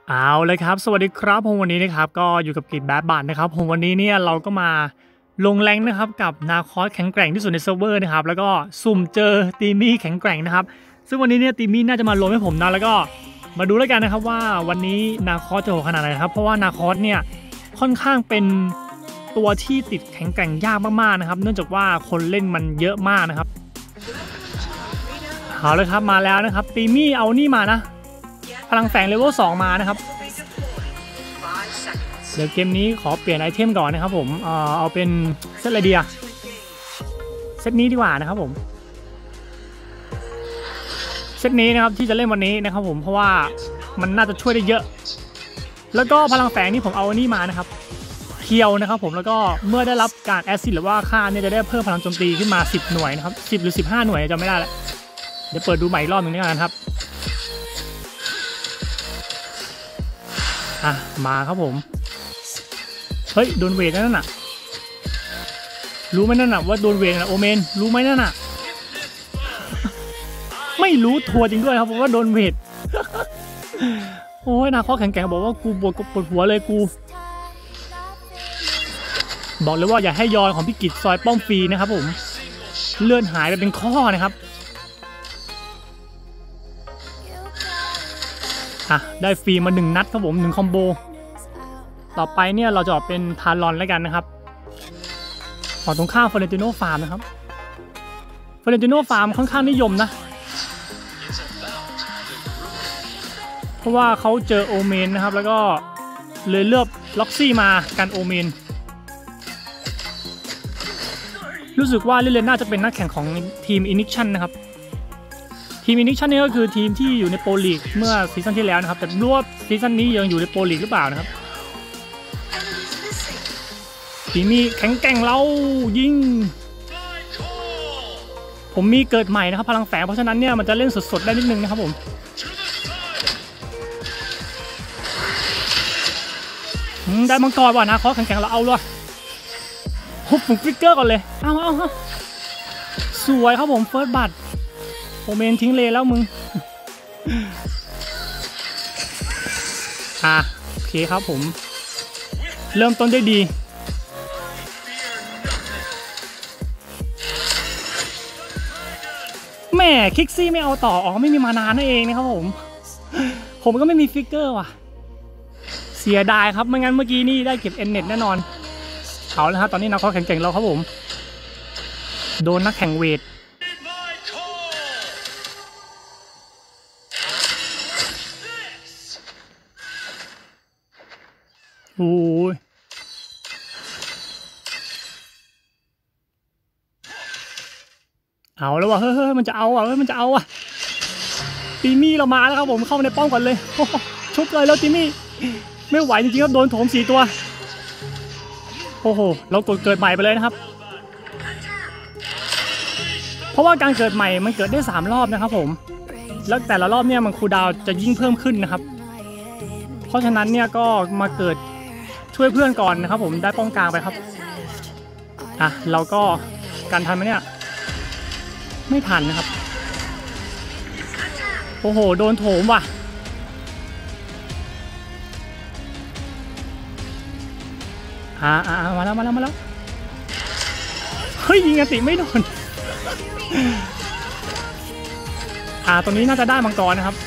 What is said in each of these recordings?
เอาเลยครับสวัสดีครับผมวันนี้นะครับก็อยู่กับกิจแบดบัตนะครับผมวันนี้เนี่ยเราก็มาลงแรงนะครับกับนาคอสแข็งแกร่งที่สุดในเซิร์ฟเวอร์นะครับแล้วก็สุ่มเจอตีมี่แข็งแกร่งนะครับซึ่งวันนี้เนี่ยตีมี่น่าจะมาลงให้ผมนะแล้วก็มาดูแล้วกันนะครับว่าวันนี้นาคอสจะโหดขนาดไหนครับเพราะว่านาคอสเนี่ยค่อนข้างเป็นตัวที่ติดแข็งแกร่งยากมากๆนะครับเนื่องจากว่าคนเล่นมันเยอะมากนะครับเอาเลยครับมาแล้วนะครับตีมี่เอานี่มานะพลังแฝงเลเวล2มานะครับเดี๋ยวเกมนี้ขอเปลี่ยนไอเทมก่อนนะครับผมเอาเป็นเซตอะไรดีอะเซตนี้ดีกว่านะครับผมเซตนี้นะครับที่จะเล่นวันนี้นะครับผมเพราะว่ามันน่าจะช่วยได้เยอะแล้วก็พลังแฝงนี่ผมเอาอันนี้มานะครับเคียวนะครับผมแล้วก็เมื่อได้รับการแอสซิดหรือว่าค่าเนี่ยจะได้เพิ่มพลังโจมตีขึ้นมา10หน่วยนะครับ10หรือ15หน่วยจำไม่ได้แล้วเดี๋ยวเปิดดูใหม่อีกรอบหนึ่งนี่กันครับมาครับผมเฮ้ยโดนเวทนั่นน่ะรู้ไหมนั่นน่ะว่าโดนเวทนะโอเมนรู้ไหมนั่นน่ะไม่รู้ทัวร์จริงด้วยครับผมว่าโดนเวทโอ้ยนาคอสแข็งๆบอกว่ากูปวดหัวเลยกูบอกเลยว่าอย่าให้ยอนของพี่กิจซอยป้อมฟรีนะครับผมเลื่อนหายไปเป็นข้อนะครับได้ฟรีมา1นัดครับผม1คอมโบต่อไปเนี่ยเราจะออกเป็นทารอนแล้วกันนะครับฝั่งตรงข้ามเฟอเรนติโน่ฟาร์มนะครับเฟอเรนติโน่ฟาร์มค่อนข้างนิยมนะเพราะว่าเขาเจอโอเมนนะครับแล้วก็เลยเลือกล็อกซี่มากันโอเมนรู้สึกว่าลิเลนน่าจะเป็นนักแข่งของทีมอินิคชั่นนะครับทีมอินิคชั่นนี่ก็คือทีมที่อยู่ในโปรลีกเมื่อซีซั่นที่แล้วนะครับแต่ไม่รู้ว่าซีซั่นนี้ยังอยู่ในโปรลีกหรือเปล่านะครับทีมีแข็งแกร่งเรายิงผมมีเกิดใหม่นะครับพลังแฝงเพราะฉะนั้นเนี่ยมันจะเล่นสดๆได้นิดนึงนะครับผมได้มังกรว่ะนะคอแข็งๆเราเอาเลยฮุบผมฟิกเกอร์ก่อนเลยเอาสวยครับผมเฟิร์สบัตโอเมนทิ้งเลยแล้วมึงโอเคครับผมเริ่มต้นได้ดีแม่คิกซี่ไม่เอาต่อไม่มีมานานนั่นเองนะครับผมก็ไม่มีฟิกเกอร์ว่ะเสียดายครับไม่งั้นเมื่อกี้นี่ได้เก็บเอ็นเน็ตแน่นอนเอาแล้วครับตอนนี้นักแข่งเราครับผมโดนนักแข่งเวทโอ้ยเอาแล้วว่ะเฮ้ยมันจะเอาอ่ะตีมี่เรามาแล้วครับผมเข้าในป้อมก่อนเลยชุบเลยแล้วตีมี่ไม่ไหวจริงๆครับโดนโถม4ตัวโอ้โหเรากดเกิดใหม่ไปเลยนะครับเพราะว่าการเกิดใหม่มันเกิดได้3รอบนะครับผมแล้วแต่ละรอบเนี่ยมันคูลดาวน์จะยิ่งเพิ่มขึ้นนะครับเพราะฉะนั้นเนี่ยก็มาเกิดช่วยเพื่อนก่อนนะครับผมได้ป้องกลางไปครับเราก็กันทันไหมเนี่ยไม่ทันนะครับโอ้โหโดนโถมว่ะมาแล้วเฮ้ยยิงอันติไม่โดนตรงนี้น่าจะได้มังกรนะครับ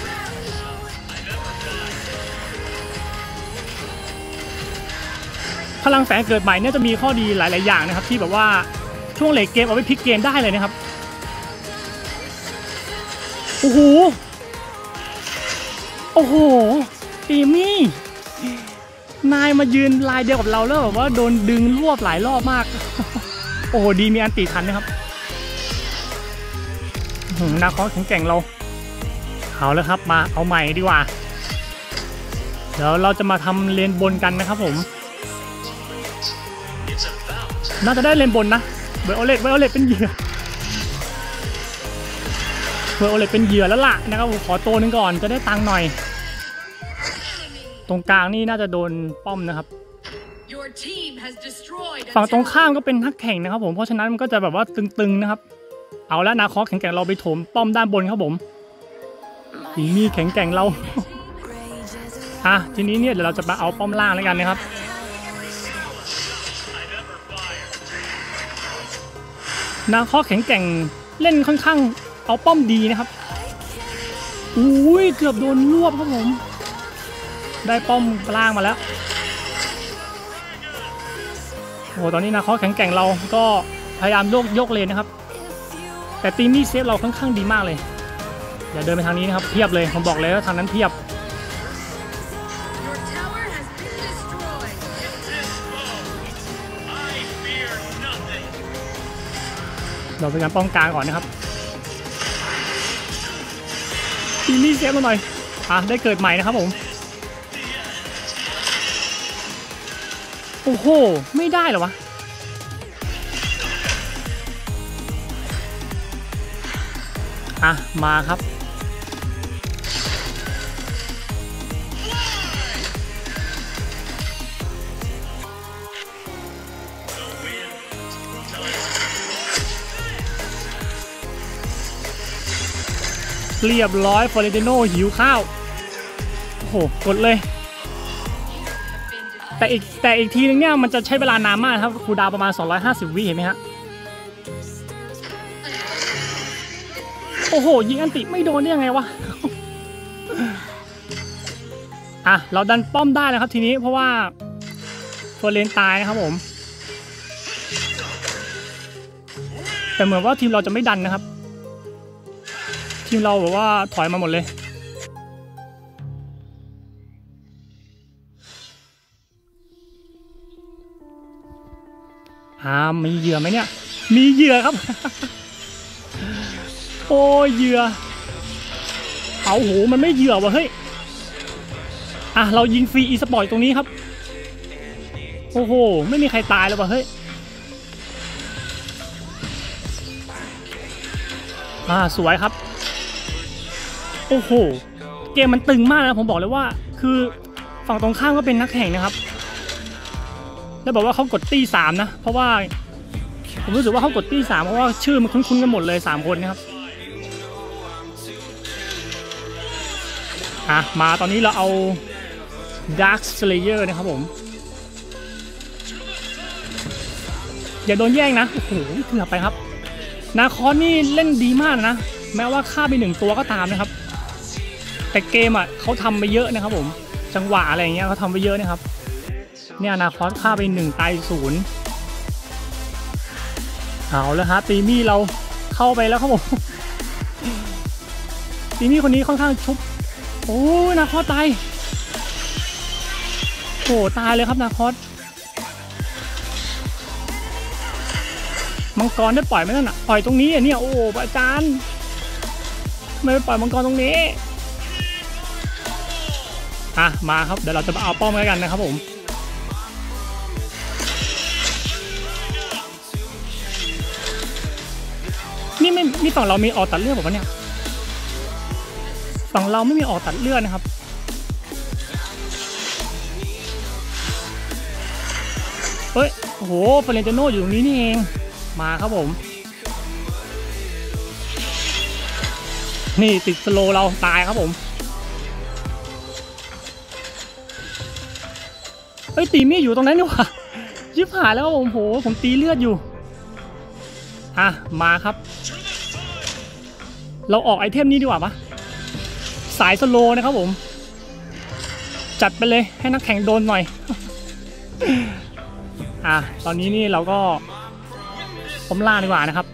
พลังแฝงเกิดใหม่เนี่ยจะมีข้อดีหลายๆอย่างนะครับที่แบบว่าช่วงเลทเกมเอาไปพลิกเกมได้เลยนะครับโอ้โหตีมี่นายมายืนลายเดียวกับเราแล้วแบบว่าโดนดึงรวบหลายรอบมากโอ้โหดีมีอันตีทันนะครับนาคอสแข็งแกร่งเราเอาแล้วครับมาเอาใหม่ดีกว่าเดี๋ยวเราจะมาทำเลนบนกันนะครับผมน่าจะได้เลนบนนะไวโอเลตเป็นเหยื่อแล้วล่ะนะครับผมขอตัวนึงก่อนจะได้ตังค์หน่อยตรงกลางนี่น่าจะโดนป้อมนะครับฝั่งตรงข้ามก็เป็นนักแข่งนะครับผมเพราะฉะนั้นมันก็จะแบบว่าตึงๆนะครับเอาแล้วนาคอสแข็งแกร่งเราไปโถมป้อมด้านบนครับผมตีมี่แข็งแกร่งเราทีนี้เนี่ยเดี๋ยวเราจะมาเอาป้อมล่างแล้วกันนะครับนาคอแข็งแกร่งเล่นค่อนข้างเอาป้อมดีนะครับอุ้ยเกือบโดนรวบครับผมได้ป้อมล่างมาแล้วโอ้ตอนนี้นาคอแข็งแกร่งเราก็พยายามยกเลนนะครับแต่ตีมี่เซฟเราค่อนข้างดีมากเลยอย่าเดินไปทางนี้นะครับเพียบเลยผมบอกเลยว่าทางนั้นเพียบเราเป็นการป้องกันก่อนนะครับตีมี่เซฟมาหน่อยได้เกิดใหม่นะครับผมโอ้โหไม่ได้เหรอวะมาครับเรียบร้อยฟอเรนติโน่หิวข้าวโอ้โหกดเลยแต่อีกทีนึงเนี่ยมันจะใช้เวลานานมากครับคูลดาวน์ประมาณ250วิเห็นไหมฮะโอ้โหยิงอันติไม่โดนได้ยังไงวะเราดันป้อมได้นะครับทีนี้เพราะว่าฟอเรนตายนะครับผมแต่เหมือนว่าทีมเราจะไม่ดันนะครับทีมเราแบบว่าถอยมาหมดเลยมีเหยื่อไหมเนี่ยมีเหยื่อครับโอ้ยเหยื่อเอาโหมันไม่เหยื่อวะเฮ้ยเรายิงฟรีอีสปอร์ตตรงนี้ครับโอ้โหไม่มีใครตายเลยวะเฮ้ยสวยครับโอ้โหเกมมันตึงมากนะผมบอกเลยว่าคือฝั่งตรงข้ามก็เป็นนักแข่งนะครับแล้วบอกว่าเขากดตี3นะเพราะว่าผมรู้สึกว่าเขากดตี3เพราะว่าชื่อมันคุ้นๆกันหมดเลย3คนนะครับมาตอนนี้เราเอา Dark Slayer นะครับผมอย่าโดนแย่งนะโอ้โหเกือบไปครับนาคอนนี่เล่นดีมากนะแม้ว่าฆ่าไป1ตัวก็ตามนะครับแต่เกมเขาทำไปเยอะนะครับผมจังหวะอะไรอย่างเงี้ยเขาทำไปเยอะนะครับเนี่ยนาคอนฆ่าไป1ตาย0เอาแล้วฮะตีมี่เราเข้าไปแล้วครับผมตีมี่คนนี้ค่อนข้างชุบโอ้นาคอสตายโอ้ตายเลยครับนาคอสมังกรได้ปล่อยไหมนั่นปล่อยตรงนี้เนี่ยโอ้อาจารย์ไม่ไปปล่อยมังกรตรงนี้มาครับเดี๋ยวเราจะมาเอาป้อมกันนะครับผมนี่ฝั่งเรามีออกตัดเลือดบอกว่าเนี่ยฝั่งเราไม่มีออกตัดเลือดนะครับเฮ้ยโอ้โหฟอเรนติโน่อยู่ตรงนี้นี่เองมาครับผมนี่ติดสโลเราตายครับผมเฮ้ยตีมี่อยู่ตรงนั้นนี่หว่ายิบหายแล้วครับผมตีเลือดอยู่มาครับเราออกไอเทมนี้ดีกว่าปะสายสโลนะครับผมจัดไปเลยให้นักแข่งโดนหน่อยตอนนี้นี่เราก็ป้อมล่างดีกว่านะครับ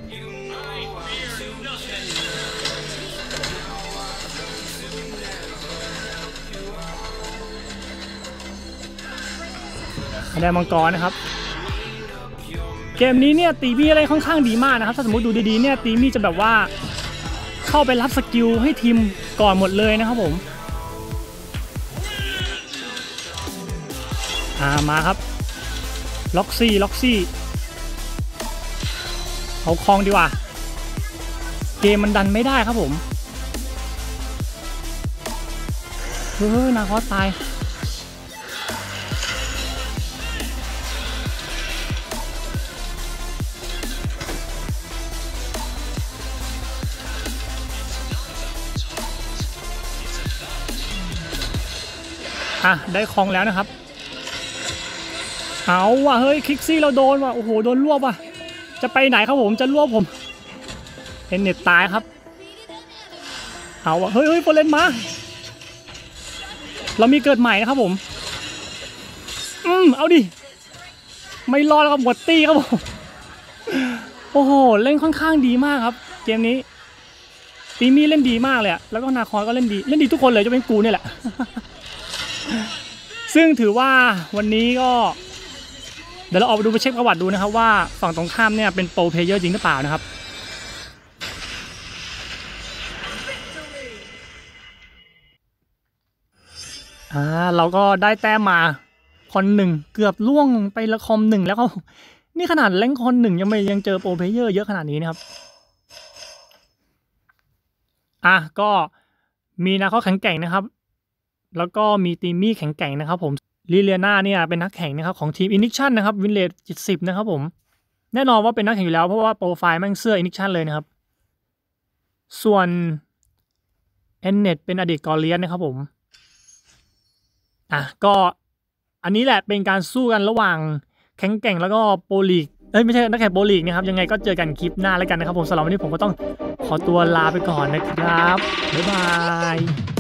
ได้มังกรนะครับเกมนี้เนี่ยตีมี่อะไรค่อนข้างดีมากนะครับถ้าสมมติดูดีๆเนี่ยตีมี่จะแบบว่าเข้าไปรับสกิลให้ทีมก่อนหมดเลยนะครับผมมาครับล็อกซี่เอาคลองดีกว่าเกมมันดันไม่ได้ครับผมนาคอสตายได้คลองแล้วนะครับเอาว่ะเฮ้ยคิกซี่เราโดนว่ะโอ้โหโดนรวบว่ะจะไปไหนครับผมจะรวบผมเอ็นเน็ตตายครับเอาว่ะเฮ้ยโฟเลนมาเรามีเกิดใหม่นะครับผมเอาดิไม่รอดแล้วครับหมดตี้ครับผมโอ้โหเล่นค่อนข้างดีมากครับเกมนี้ตีมี่เล่นดีมากเลยแล้วก็นาคอนก็เล่นดีทุกคนเลยจะเป็นกูเนี่ยแหละ ซึ่งถือว่าวันนี้ก็เดี๋ยวเราออกไปดูไปเช็คประวัติดูนะครับว่าฝั่งตรงข้ามเนี่ยเป็นโปรเพลเยอร์จริงหรือเปล่านะครับเราก็ได้แต้มมาคอนหนึ่งเกือบล่วงไปละคอมหนึ่งแล้วก็นี่ขนาดเล่นคอนหนึ่งยังเจอโปรเพลเยอร์เยอะขนาดนี้นะครับก็มีนาคอแข็งแกร่งนะครับแล้วก็มีตีมี่แข็งแกร่งนะครับผมลิเลียนาเนี่ยเป็นนักแข่งนะครับของทีม Ignition นะครับวินเลด70นะครับผมแน่นอนว่าเป็นนักแข่งอยู่แล้วเพราะว่าโปรไฟล์แม่งเสื้อ Ignition เลยนะครับส่วนเอ็นเน็ตเป็นอดีตกอเลียนนะครับผมก็อันนี้แหละเป็นการสู้กันระหว่างแข็งแกร่งแล้วก็โปรลีกไม่ใช่นักแข่งโปรลีกนะครับยังไงก็เจอกันคลิปหน้าแล้วกันนะครับผมสำหรับวันนี้ผมก็ต้องขอตัวลาไปก่อนนะครับบ๊ายบาย